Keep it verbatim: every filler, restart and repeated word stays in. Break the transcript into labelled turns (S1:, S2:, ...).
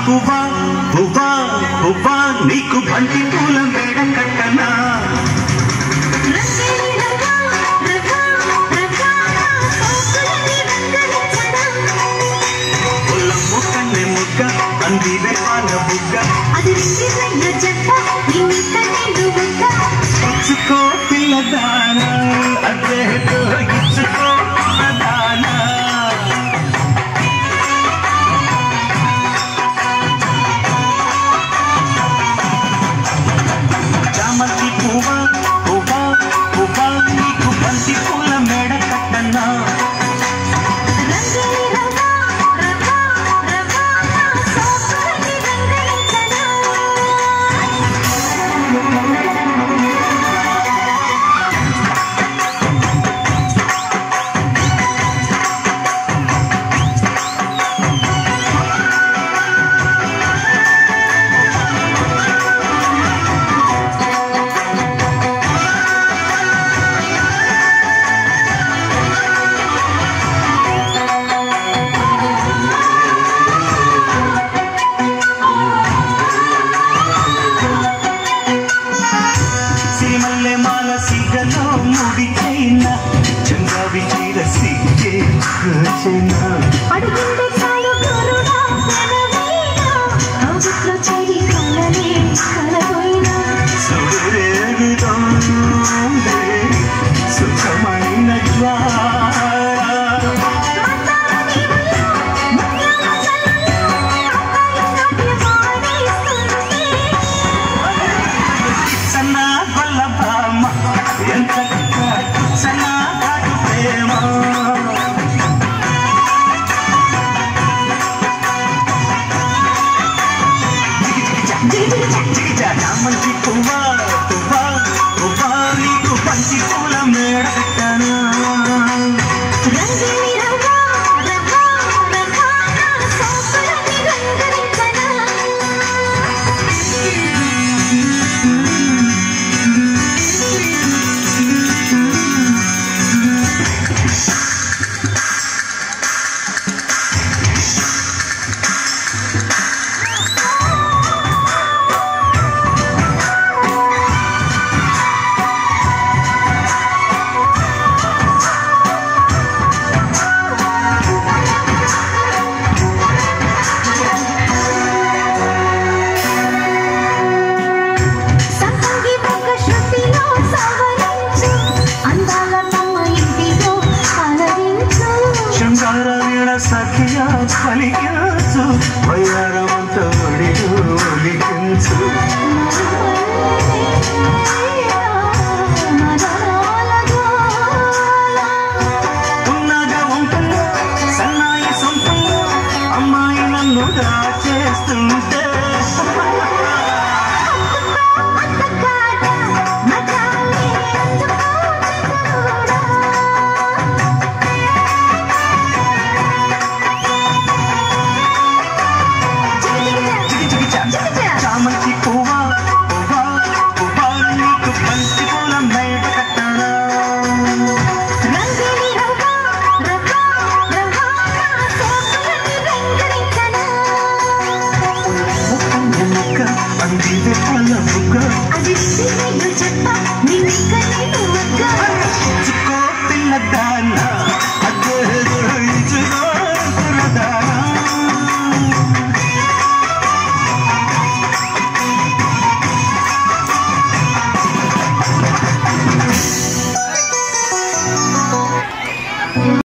S1: పువ్వా పువ్వా పువ్వా నీకు బంతి పూల మేడ కట్టనా పొల్లమ్ము కన్నె ముగ్గ అందివే పాల బుగ్గ ఇచ్చుకో పిల్లదానా అదేదో ఇచ్చుకో పిల్లదానా చామంతి పువ్వా పువ్వా పువ్వా నీకు బంతి పూల మేడ కట్టనా చామంతి పువ్వా పువ్వా పువ్వా నీకు బంతి పూల మేడ కట్టనా సఖియా పలికించు వయ్యారమంత ఒడిలు ఒలికించు ఉన్నగా ఉంటుందో సన్నాయి సొంతంలో అమ్మాయి నన్నుగా చేస్తుంటే చామంతి పువ్వా పువ్వా పువ్వా నీకు బంతి పూల మేడ కట్టనా ముక్క అందివే పాల బుగ్గ ఇచ్చుకో పిల్లదానా